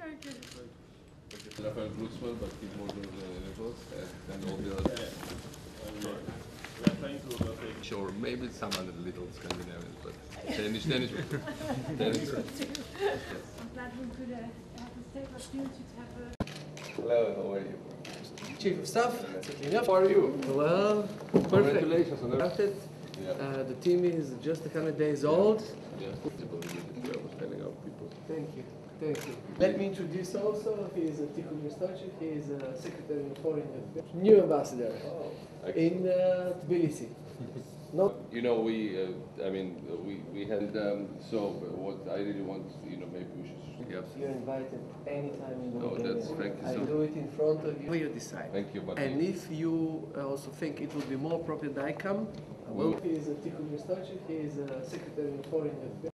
Rafael Glucksmann, but he's more than levels and all the others. We are trying to rotate. Sure, maybe some other little Scandinavians, but Danish. Tennis. I'm glad we could have this safe opportunity to have a... Hello, how are you? Chief of Staff, how are you? Well, perfect. Congratulations on that. The team is just 100 days old. Yeah, standing up people. Thank you. Thank you. Let me introduce also, he is Tikhon Mistochik, he is Secretary of Foreign Affairs, new ambassador in Tbilisi. No. You know, we had, so what I really want, you know, maybe we should. Yes. You're invited anytime in the No, that's, thank you I so do it in front of you. You decide. Thank you, but And if you also think it would be more appropriate that I come, I will. He is Tikhon Mistochik, he is Secretary of Foreign Affairs.